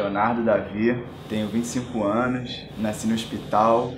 Leonardo Davi, tenho 25 anos, nasci no hospital.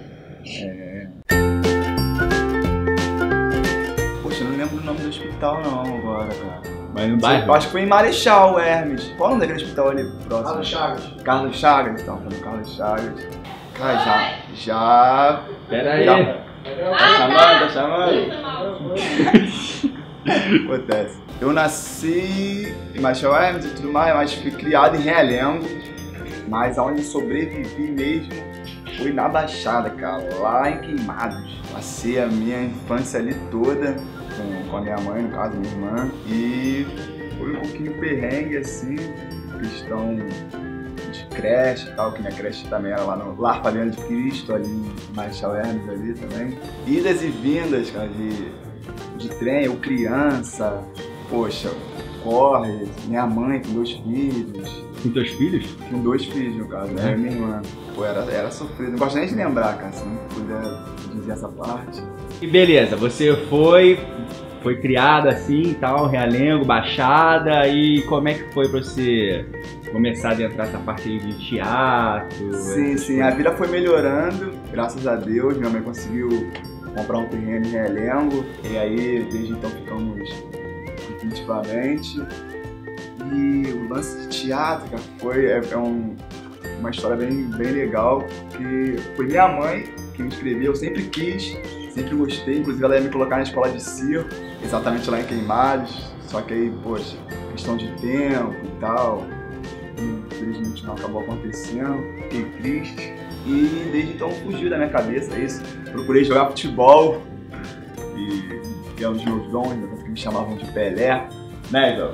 Poxa, eu não lembro o nome do hospital não agora, cara. Mas no bairro? Acho que foi em Marechal, Hermes. Qual é o nome daquele hospital ali próximo? Carlos Chagas. Carlos Chagas, então, foi no Carlos Chagas. Cara, já... Pera aí. Tá chamando? Acontece. Eu nasci em Marechal Hermes e tudo mais, mas fui criado em Realengo. Mas aonde sobrevivi mesmo foi na Baixada, cara, lá em Queimados. Passei a minha infância ali toda com a minha mãe, no caso, minha irmã. E foi um pouquinho perrengue, assim, questão de creche e tal, que minha creche também era lá no Lar Fabiano de Cristo, ali em Marechal Hermes ali também. Idas e vindas, cara, de trem, eu criança, poxa, corre, minha mãe com 2 filhos. Com teus filhos? Com 2 filhos, no caso, né? Minha irmã. Pô, era sofrido. Não gosto nem de lembrar, cara, se não puder dizer essa parte. E beleza, você foi criado assim e tal, Realengo, Baixada, e como é que foi pra você começar a adentrar essa parte aí de teatro? Sim, a vida foi melhorando, graças a Deus. Minha mãe conseguiu comprar um terreno em Realengo, e aí desde então ficamos definitivamente. E o lance de teatro, cara, uma história bem legal, porque foi minha mãe que me inscreveu, eu sempre quis, sempre gostei, inclusive ela ia me colocar na escola de circo, exatamente lá em Queimados, só que aí, poxa, questão de tempo e tal, infelizmente não acabou acontecendo, fiquei triste, e desde então fugiu da minha cabeça isso, procurei jogar futebol, que é um dos meus dons, que me chamavam de Pelé, né, João?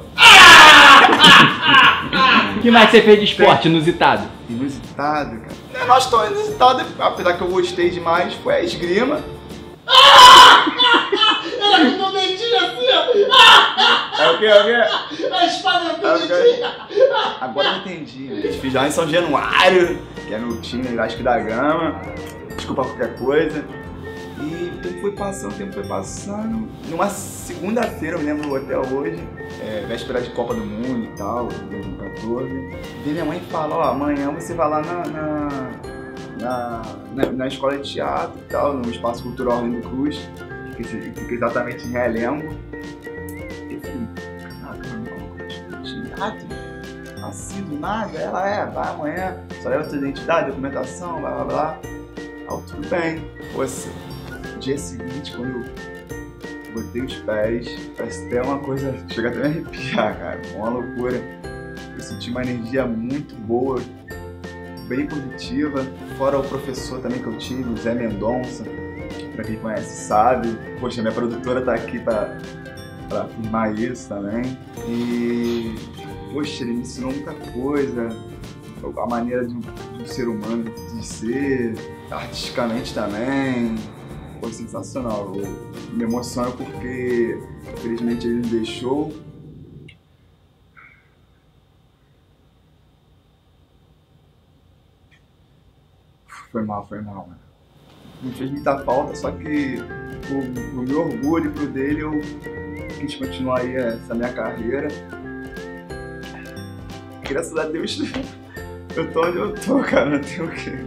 O que mais você fez de esporte inusitado? Inusitado, cara. Não é nós tão inusitado, apesar que eu gostei demais, foi a esgrima. Ela com o dentinho assim, ó. É o quê? A espada com o dentinho. Agora eu entendi. Eu fiz lá em São Januário, que é no time Vasco da Gama. Desculpa qualquer coisa. E o tempo foi passando. Numa segunda-feira, eu me lembro até hoje, véspera de Copa do Mundo e tal, 2014. E minha mãe fala, ó, amanhã você vai lá na escola de teatro e tal, no Espaço Cultural Orlando Cruz, que fica exatamente em Realengo. E eu falei, caraca, não, teatro? Assim do nada? Ela vai amanhã, só leva sua identidade, documentação, blá blá blá. Tudo bem. Poxa, no dia seguinte, quando eu botei os pés, parece até uma coisa, chega até a me arrepiar, cara, uma loucura. Eu senti uma energia muito boa, bem positiva, fora o professor também que eu tive, o Zé Mendonça, pra quem conhece sabe. Poxa, minha produtora tá aqui pra afirmar isso também. E, poxa, ele me ensinou muita coisa, a maneira de um ser humano de ser, artisticamente também. Foi sensacional. Eu me emociono porque, infelizmente, ele me deixou. Foi mal, mano. Me fez muita falta, só que o meu orgulho pro dele, eu quis continuar aí essa minha carreira. Graças a Deus, eu tô onde eu tô, cara, não tenho o que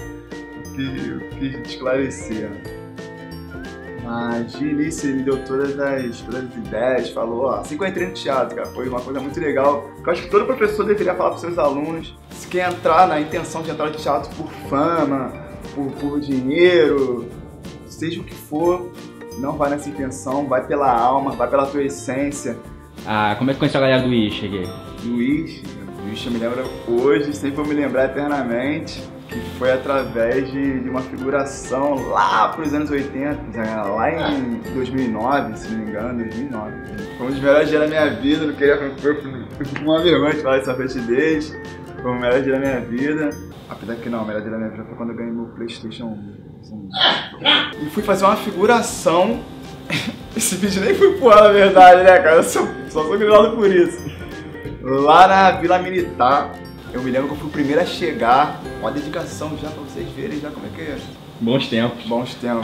esclarecer. Mas de início ele me deu todas as ideias, falou, ó, assim que eu entrei no teatro, cara, foi uma coisa muito legal. Eu acho que todo professor deveria falar para os seus alunos, se quer entrar na intenção de entrar no teatro por fama, por dinheiro, seja o que for, não vai nessa intenção, vai pela alma, vai pela tua essência. Ah, como é que conheceu a galera do Ish aqui? Luiz eu me lembro hoje, sempre vou me lembrar eternamente, que foi através de uma figuração lá pros anos 80, lá em 2009, se não me engano, 2009. Foi um dos melhores dias da minha vida, não queria uma vergonha de falar essa festidez, foi o melhor dia da minha vida. Apesar que não, o melhor dia da minha vida foi quando eu ganhei meu PlayStation 1. E fui fazer uma figuração, esse vídeo nem foi pro ar, na verdade, né, cara, eu só sou grilado por isso. Lá na Vila Militar, eu me lembro que eu fui o primeiro a chegar, uma dedicação já pra vocês verem já como é que é. Bons tempos. Bons tempos.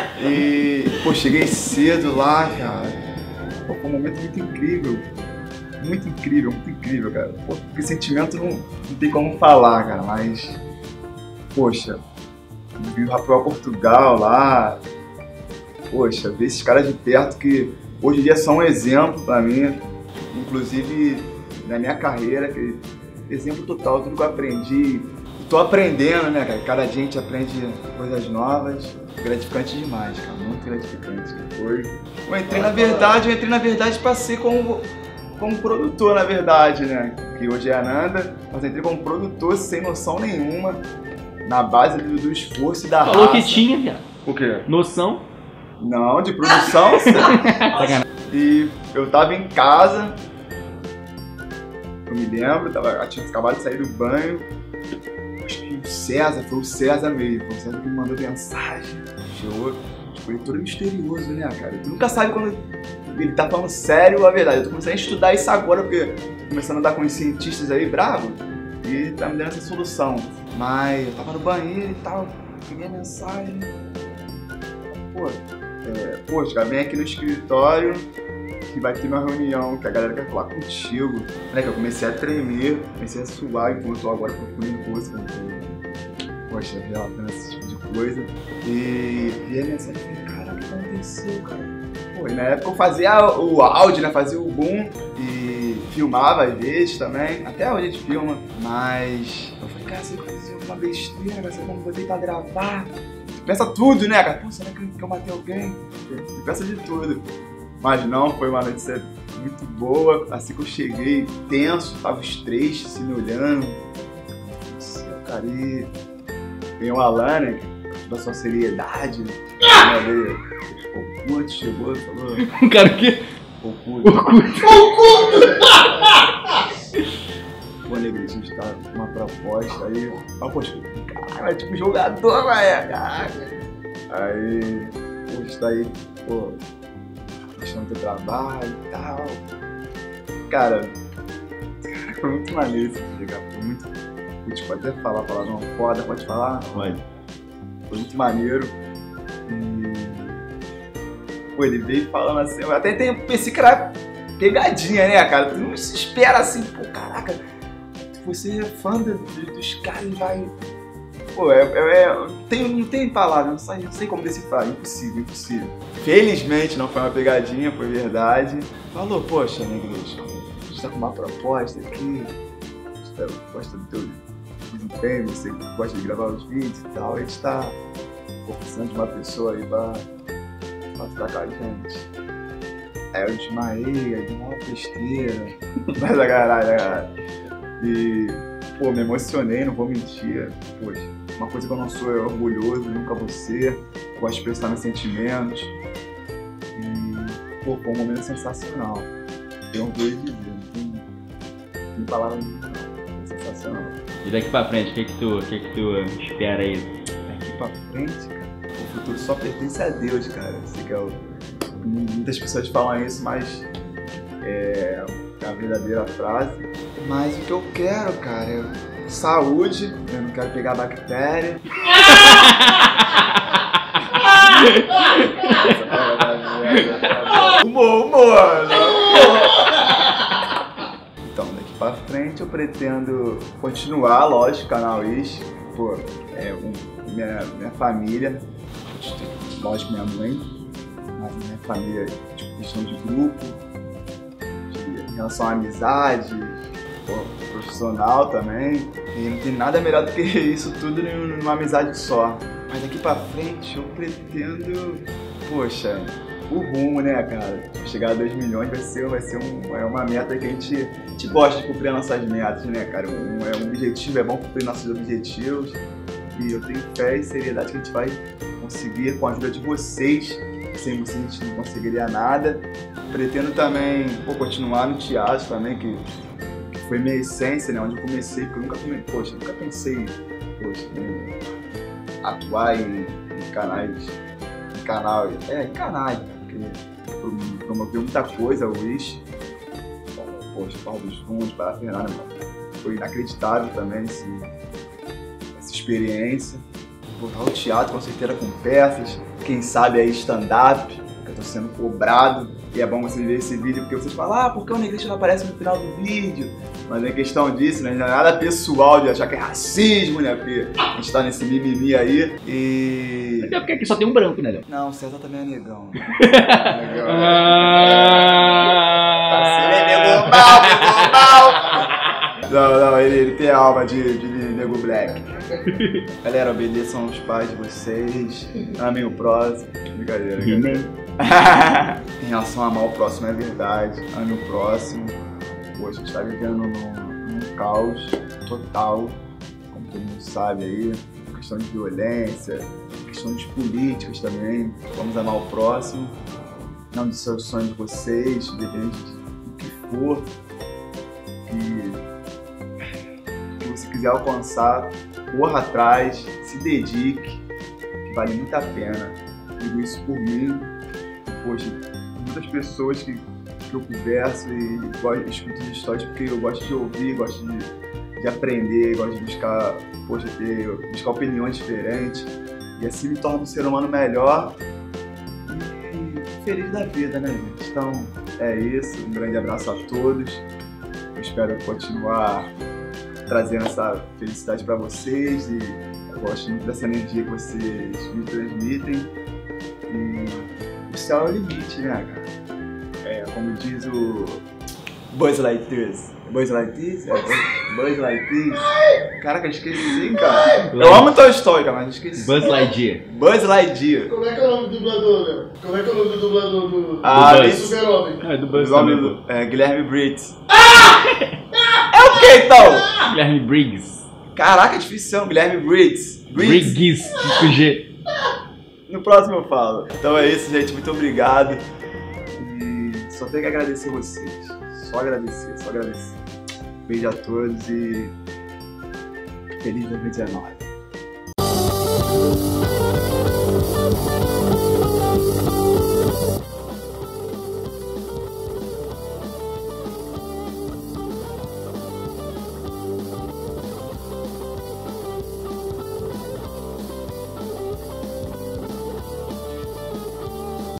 E, pô, cheguei cedo lá, cara. Pô, foi um momento muito incrível. muito incrível, cara. Pô, porque sentimento não tem como falar, cara, mas, poxa, vi o Rafael Portugal lá, poxa, ver esses caras de perto que hoje em dia são um exemplo pra mim, inclusive na minha carreira, que exemplo total, tudo que eu aprendi, tô aprendendo, né, cara? Cada dia a gente aprende coisas novas, gratificante demais, cara, muito gratificante. Eu entrei na verdade pra ser como produtor, na verdade, né? Que hoje é a Nanda, mas eu entrei como produtor sem noção nenhuma, na base do esforço e da raça. Falou que tinha, viado. O quê? Noção? Não, de produção, E eu tava em casa, eu me lembro, eu tinha acabado de sair do banho, acho que foi o César mesmo, foi o César que me mandou mensagem, chegou, tipo, ele todo misterioso, né, cara? Tu nunca sabe quando ele tá falando sério ou a verdade. Eu tô começando a estudar isso agora, porque tô começando a andar com os cientistas aí bravos e tá me dando essa solução. Mas eu tava no banheiro e tal, peguei a mensagem. Poxa, cara, vem aqui no escritório que vai ter uma reunião que a galera quer falar contigo. Né, que eu comecei a tremer, comecei a suar enquanto eu tô agora procurando coisa, poxa, relatando esse tipo de coisa. E a mensagem, eu falei, cara, o que aconteceu, cara? Pô, e na época eu fazia o áudio, né, fazia o boom e filmava às vezes também, até hoje a gente filma, mas eu falei, cara, você fazia uma besteira, você não vou tentar gravar. Tu pensa tudo, né, cara? Pô, será que eu matei alguém? Tu pensa de tudo. Mas não, foi uma noite muito boa, assim que eu cheguei, tenso, tava os três se me olhando. Céu, cara, e tem o Alan, né, da sua seriedade, o Kurt chegou e falou... Um cara o quê? O Kurt. Pô, Negri, a gente tá com uma proposta aí... poxa, cara, tipo jogador, cara. Aí, poxa, tá aí, pô... Deixando teu trabalho e tal. Cara, foi muito maneiro esse dia, cara. Foi muito... A gente pode até falar palavrão foda, pode falar? Pode. Foi muito maneiro. Pô, ele veio falando assim, eu até pensei que era pegadinha, né, cara? Tu não se espera assim, pô, caraca, você é fã dos caras e vai... Pô, não tem palavra, não sei como decifrar, impossível. Felizmente não foi uma pegadinha, foi verdade. Falou, poxa, Negrejo, a gente tá com uma proposta aqui, a gente gosta do teu desempenho, você gosta de gravar os vídeos e tal, a gente tá precisando de uma pessoa aí pra ficar com a gente. Aí eu desmaiei, aí dei uma besteira, mas a caralho. E, pô, me emocionei, não vou mentir. Poxa, uma coisa que eu não sou é orgulhoso, nunca vou ser. Gosto de expressar meus sentimentos. E, pô, foi um momento sensacional. Tem orgulho de dizer, não tem palavras não. É sensacional. E daqui pra frente, o que tu espera aí? Daqui pra frente, cara, o futuro só pertence a Deus, cara. Sei que muitas pessoas falam isso, mas é a verdadeira frase. Mas o que eu quero, cara, é saúde. Eu não quero pegar bactéria. Humor. Então, daqui pra frente eu pretendo continuar, lógico, o canal Ish. Pô, minha família, lógico, minha mãe, mas minha família, tipo, questão de grupo, em relação à amizade, pô, profissional também. E não tem nada melhor do que isso tudo numa amizade só. Mas daqui pra frente eu pretendo, poxa, o rumo, né, cara? Chegar a 2 milhões vai ser uma meta que a gente gosta de cumprir as nossas metas, né, cara? É um objetivo, é bom cumprir nossos objetivos. E eu tenho fé e seriedade que a gente vai conseguir com a ajuda de vocês. Sem vocês a gente não conseguiria nada. Pretendo também, pô, continuar no teatro também, que foi minha essência, né? Onde eu comecei, porque eu nunca pensei em atuar em canais, porque promoveu muita coisa, o Wish, poxa, Paulo dos Fundos, para Fernanda, foi inacreditável também essa experiência. Voltar ao teatro com certeza com peças, quem sabe aí stand-up, que eu tô sendo cobrado. E é bom vocês verem esse vídeo porque vocês falam, ah, por que o Negrito não aparece no final do vídeo? Mas não é questão disso, né? Não é nada pessoal de achar que é racismo, né? Porque a gente tá nesse mimimi aí e... Até porque aqui só tem um branco, né, Léo? Não, o César também é negão. Negão. Ah, Negou mal! Não, ele tem alma de nego black. Galera, obedeçam os pais de vocês, amem o próximo. Brincadeira, Em relação a amar o próximo, é verdade. Ame o próximo. Pô, a gente tá vivendo num caos total, como todo mundo sabe aí. Questão de violência, questões políticas também. Vamos amar o próximo. Não de seus sonhos de vocês, independente do que for. Que você quiser alcançar, corra atrás, se dedique, que vale muito a pena. Digo isso por mim. Poxa, muitas pessoas que eu converso e escuto as histórias porque eu gosto de ouvir, gosto de aprender, gosto de buscar, buscar opiniões diferentes e assim me torno um ser humano melhor e feliz da vida, né, gente? Então é isso, um grande abraço a todos, eu espero continuar trazendo essa felicidade para vocês e eu gosto muito dessa energia que vocês me transmitem e o céu é o limite, né, cara? É, como diz o Buzz Lightyear. Buzz Lightyear? Buzz Lightyear. Caraca, eu esqueci, cara. Eu amo Toy Story, cara, mas eu esqueci. Buzz Lightyear. Buzz Lightyear. Como é que é o nome do dublador, Léo? Como é que é o nome do dublador do Buzz. Super-Homem? É do Buzz O nome também, pô. é Guilherme Briggs. É o que então? Guilherme Briggs. Caraca, é difícil, Guilherme Briggs. Briggs, com G. No próximo eu falo. Então é isso, gente. Muito obrigado. E só tenho que agradecer vocês. Só agradecer, só agradecer. Beijo a todos e feliz 2019.